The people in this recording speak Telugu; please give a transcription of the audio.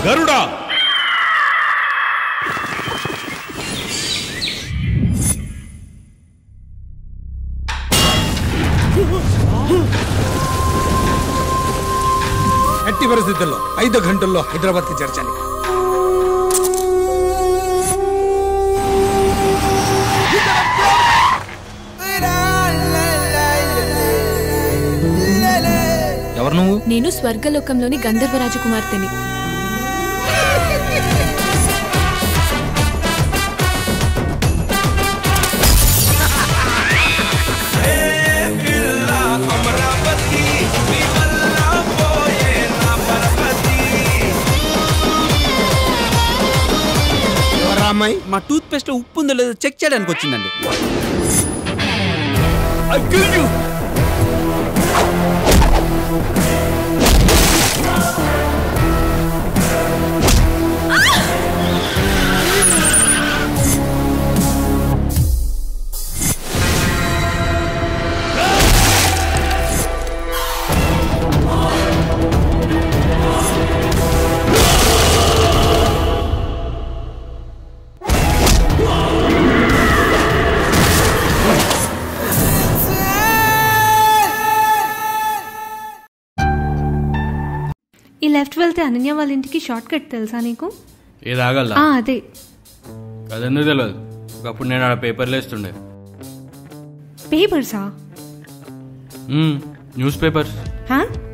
గరుడా ఎట్టి పరిస్థితుల్లో 5 గంటల్లో హైదరాబాద్ కి చేర్చాలి. ఎవరు నువ్వు? నేను స్వర్గలోకంలోని గంధర్వ రాజకుమార్తెని. అమ్మాయి మా టూత్ పేస్ట్ లో ఉప్పు ఉందో లేదో చెక్ చేయడానికి వచ్చిందండి. ఈ లెఫ్ట్ వెళ్తే అనన్య వాళ్ళ ఇంటికి షార్ట్ కట్ తెలుసా నీకు? ఏది ఆగల? అదే. అదెందుకు తెలియదు? ఒకప్పుడు నేను ఆడ పేపర్లు వేస్తుండే. పేపర్సా? News papers.